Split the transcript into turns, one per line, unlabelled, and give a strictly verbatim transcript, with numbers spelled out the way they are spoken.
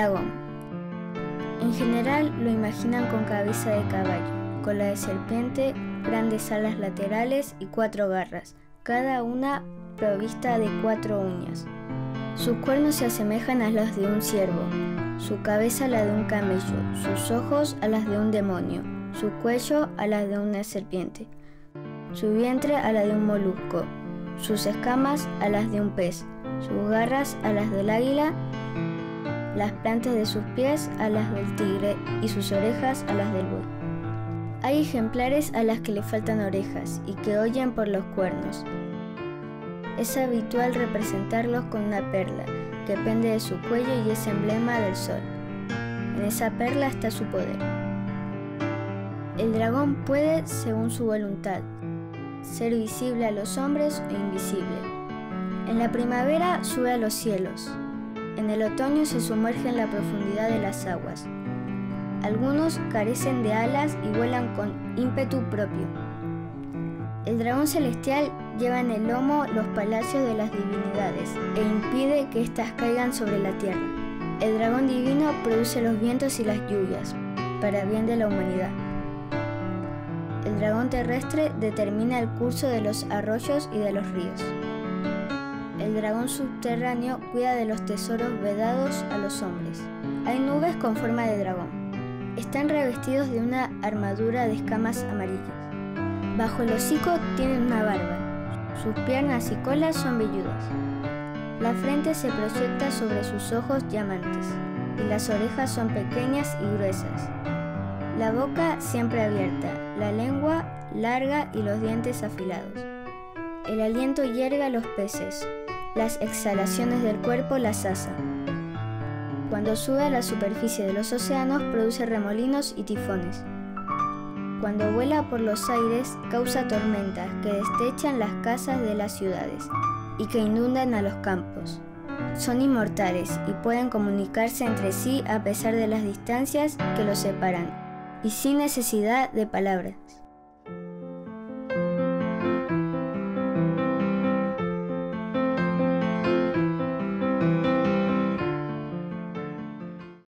dragón. En general lo imaginan con cabeza de caballo, cola de serpiente, grandes alas laterales y cuatro garras, cada una provista de cuatro uñas. Sus cuernos se asemejan a los de un ciervo, su cabeza a la de un camello, sus ojos a las de un demonio, su cuello a las de una serpiente, su vientre a la de un molusco, sus escamas a las de un pez, sus garras a las del águila, las plantas de sus pies a las del tigre y sus orejas a las del buey. Hay ejemplares a las que le faltan orejas y que oyen por los cuernos. Es habitual representarlos con una perla que pende de su cuello y es emblema del sol. En esa perla está su poder. El dragón puede, según su voluntad, ser visible a los hombres o invisible. En la primavera sube a los cielos. En el otoño se sumerge en la profundidad de las aguas. Algunos carecen de alas y vuelan con ímpetu propio. El dragón celestial lleva en el lomo los palacios de las divinidades e impide que éstas caigan sobre la tierra. El dragón divino produce los vientos y las lluvias, para bien de la humanidad. El dragón terrestre determina el curso de los arroyos y de los ríos. El dragón subterráneo cuida de los tesoros vedados a los hombres. Hay nubes con forma de dragón. Están revestidos de una armadura de escamas amarillas. Bajo el hocico tienen una barba. Sus piernas y colas son velludas. La frente se proyecta sobre sus ojos llamantes y las orejas son pequeñas y gruesas. La boca siempre abierta, la lengua larga y los dientes afilados. El aliento hierga a los peces, las exhalaciones del cuerpo las asa. Cuando sube a la superficie de los océanos produce remolinos y tifones. Cuando vuela por los aires causa tormentas que destechan las casas de las ciudades y que inundan a los campos. Son inmortales y pueden comunicarse entre sí a pesar de las distancias que los separan y sin necesidad de palabras.